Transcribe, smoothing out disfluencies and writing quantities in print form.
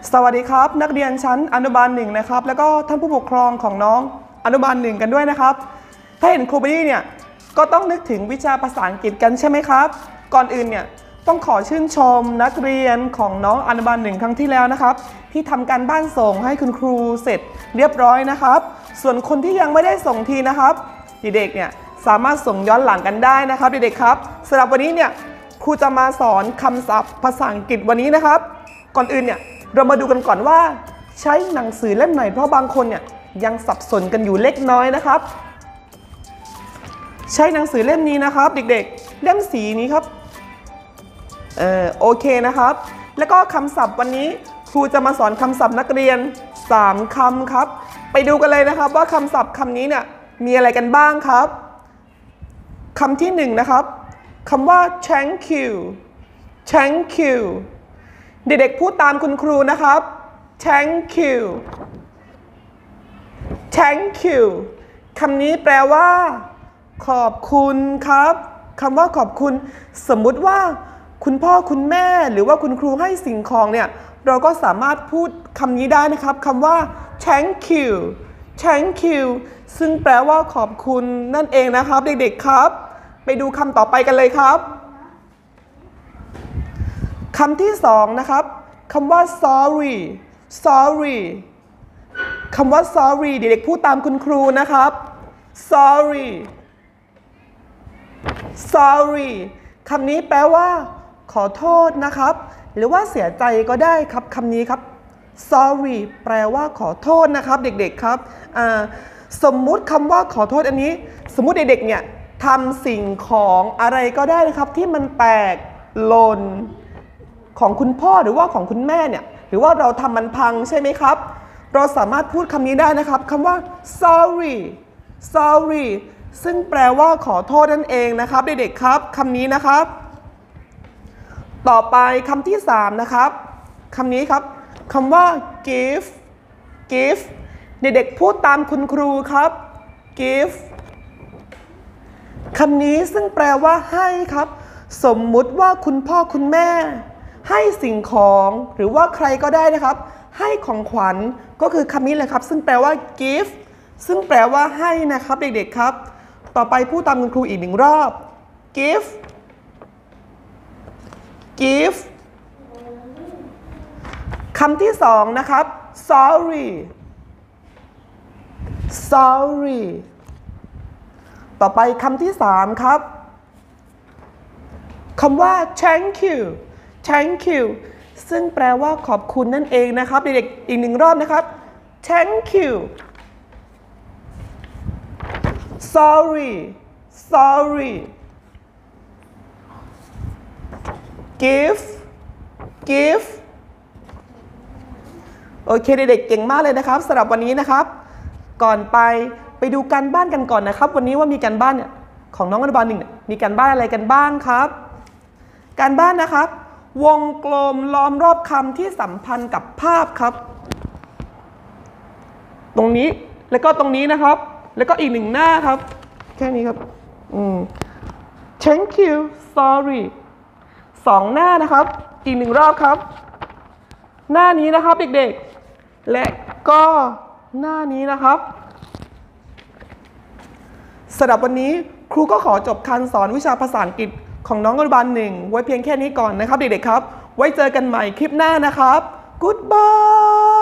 สวัสดีครับนักเรียนชั้นอนุบาลหนึ่งนะครับแล้วก็ท่านผู้ปกครองของน้องอนุบาลหนึ่งกันด้วยนะครับถ้าเห็นครูบี้เนี่ยก็ต้องนึกถึงวิชาภาษาอังกฤษกันใช่ไหมครับก่อนอื่นเนี่ยต้องขอชื่นชมนักเรียนของน้องอนุบาลหนึ่งครั้งที่แล้วนะครับที่ทำการบ้านส่งให้คุณครูเสร็จเรียบร้อยนะครับส่วนคนที่ยังไม่ได้ส่งทีนะครับเด็กๆเนี่ยสามารถส่งย้อนหลังกันได้นะครับเด็กๆครับสำหรับวันนี้เนี่ยครูจะมาสอนคำศัพท์ภาษาอังกฤษวันนี้นะครับก่อนอื่นเนี่ยเรามาดูกันก่อนว่าใช้หนังสือเล่มไหนเพราะบางคนเนี่ยยังสับสนกันอยู่เล็กน้อยนะครับใช้หนังสือเล่มนี้นะครับเด็กๆเล่มสีนี้ครับโอเคนะครับแล้วก็คำศัพท์วันนี้ครูจะมาสอนคำศัพท์นักเรียน3คำครับไปดูกันเลยนะครับว่าคำศัพท์คำนี้เนี่ยมีอะไรกันบ้างครับคำที่1นะครับคำว่า thank you thank youเด็กๆพูดตามคุณครูนะครับ thank you thank you คำนี้แปลว่าขอบคุณครับคำว่าขอบคุณสมมุติว่าคุณพ่อคุณแม่หรือว่าคุณครูให้สิ่งของเนี่ยเราก็สามารถพูดคำนี้ได้นะครับคำว่า thank you thank you ซึ่งแปลว่าขอบคุณนั่นเองนะครับเด็กๆครับไปดูคำต่อไปกันเลยครับคำที่2นะครับคำว่า sorry sorry คำว่า sorry เด็กๆพูดตามคุณครูนะครับ sorry sorry คำนี้แปลว่าขอโทษนะครับหรือว่าเสียใจก็ได้ครับคำนี้ครับ sorry แปลว่าขอโทษนะครับเด็กๆครับสมมุติคำว่าขอโทษอันนี้สมมุติเด็กๆเนี่ยทำสิ่งของอะไรก็ได้นะครับที่มันแตกหล่นของคุณพ่อหรือว่าของคุณแม่เนี่ยหรือว่าเราทำมันพังใช่ไหมครับเราสามารถพูดคำนี้ได้นะครับคำว่า sorry sorry ซึ่งแปลว่าขอโทษนั่นเองนะครับเด็กๆครับคำนี้นะครับต่อไปคำที่3นะครับคำนี้ครับคำว่า give give เด็กๆพูดตามคุณครูครับ give คำนี้ซึ่งแปลว่าให้ครับสมมุติว่าคุณพ่อคุณแม่ให้สิ่งของหรือว่าใครก็ได้นะครับให้ของขวัญก็คือคำนี้เลยครับซึ่งแปลว่า give ซึ่งแปลว่าให้นะครับเด็กๆครับต่อไปพูดตามคุณครูอีก1รอบ give give คำที่2นะครับ sorry sorry ต่อไปคำที่3ครับคำว่า thank you thank you ซึ่งแปลว่าขอบคุณนั่นเองนะครับเด็กๆอีก1รอบนะครับ thank you sorry sorry give give โอเคเด็กๆเก่งมากเลยนะครับสำหรับวันนี้นะครับก่อนไปดูการบ้านกันก่อนนะครับวันนี้ว่ามีการบ้านเนี่ยของน้องอนุบาล1เนี่ยมีการบ้านอะไรกันบ้างครับการบ้านนะครับวงกลมล้อมรอบคำที่สัมพันธ์กับภาพครับตรงนี้แล้วก็ตรงนี้นะครับแล้วก็อีก1หน้าครับแค่นี้ครับthank you sorry 2หน้านะครับอีก1รอบครับหน้านี้นะครับเด็กๆและก็หน้านี้นะครับสำหรับวันนี้ครูก็ขอจบการสอนวิชาภาษาอังกฤษของน้องอนุบาล1ไว้เพียงแค่นี้ก่อนนะครับเด็กๆครับไว้เจอกันใหม่คลิปหน้านะครับ Goodbye